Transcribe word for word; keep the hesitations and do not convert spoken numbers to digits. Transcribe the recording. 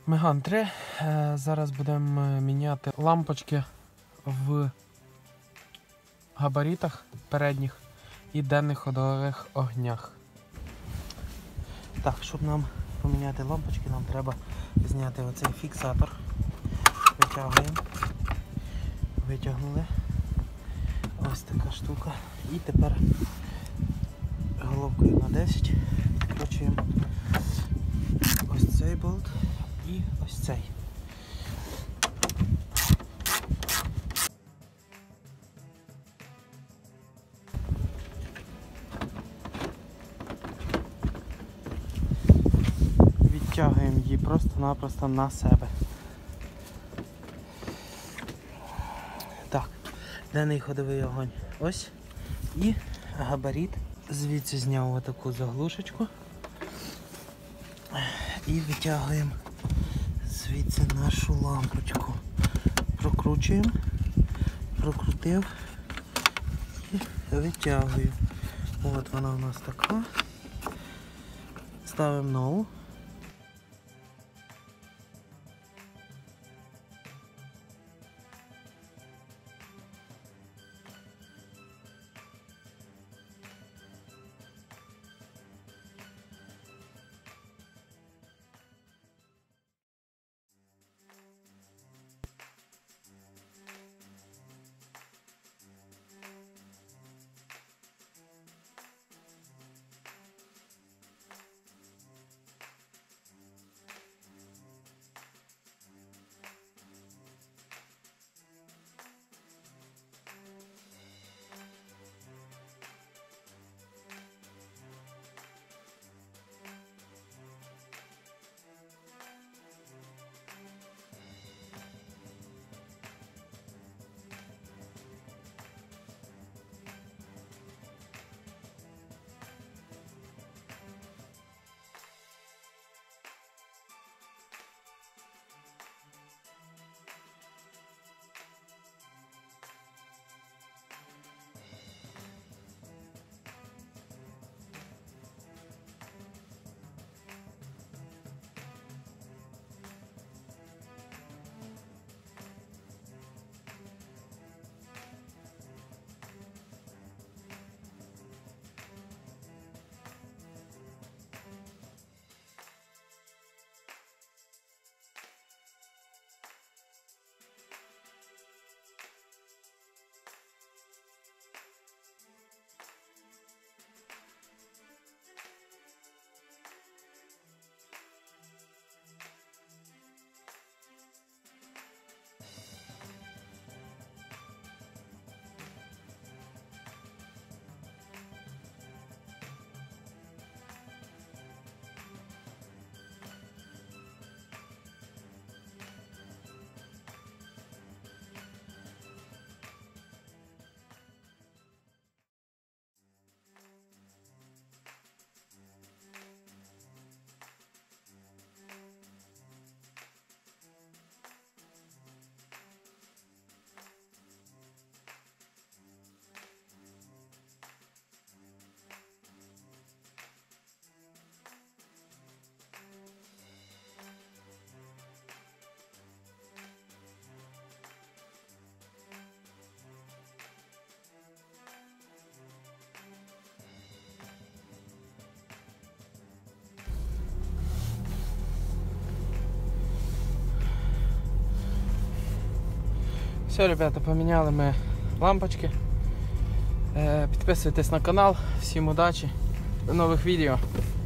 Меган три. Зараз будемо міняти лампочки в габаритах передніх і денних ходових огнях. Так, щоб нам поміняти лампочки, нам треба зняти оцей фіксатор. Витягуємо. Витягнули. Ось така штука. І тепер головкою на десять відкручуємо ось цей болт і ось цей. Відтягуємо її просто-напросто на себе. Так, денний ходовий огонь ось. І габарит. Звідси зняв отаку заглушечку. І витягуємо звідси нашу лампочку. Прокручуємо, прокрутив і витягую. От вона у нас така. Ставимо нову. Все, ребята, поміняли ми лампочки. Підписуйтесь на канал, всім удачі, до нових відео.